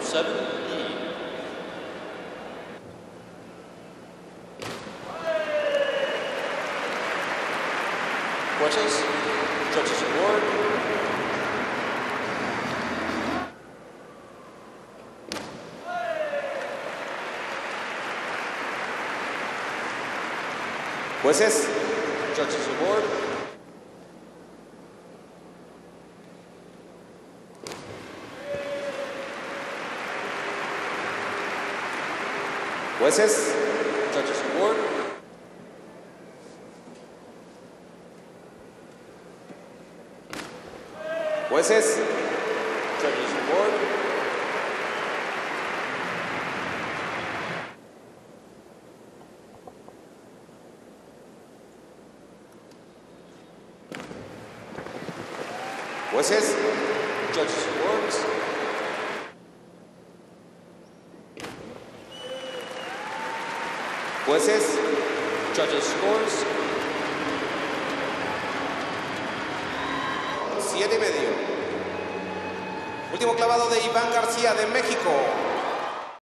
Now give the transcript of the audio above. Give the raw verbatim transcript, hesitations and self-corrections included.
seven E. Jueces, judges award. Jueces, Judges award. jueces, Judges award. jueces, Judges award. jueces, Judges awards. jueces, Judges scores. siete y medio. Último clavado de Iván García de México.